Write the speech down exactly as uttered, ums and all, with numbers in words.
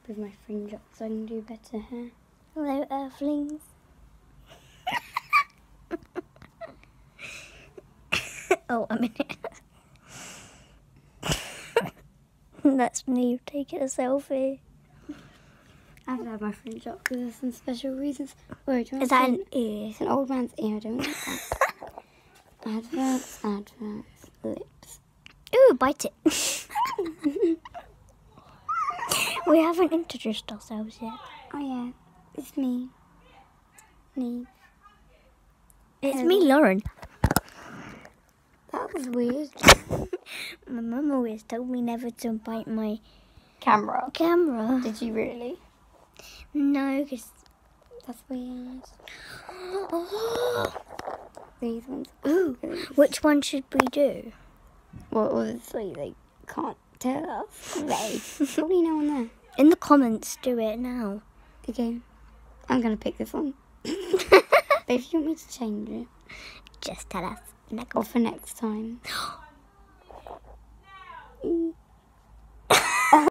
with my fringe up so I can do better hair. Hello, Earthlings. Oh, a minute. That's me taking a selfie. I have to have my fringe up because there's some special reasons. Wait, do you Is want that to an see- ear? It's an old man's ear, I don't like that. Adverts, adverts, lips. Ooh, bite it. We haven't introduced ourselves yet. Oh yeah, it's me. Me. It's Hello. me, Lauren. That was weird. My mum always told me never to bite my Camera. camera. Did you really? No, because... That's weird. These ones. Ooh, which one should we do? Well, obviously they can't tell us. They probably no one there. In the comments, do it now. Okay, I'm gonna pick this one. But if you want me to change it, Just tell us. or for next time.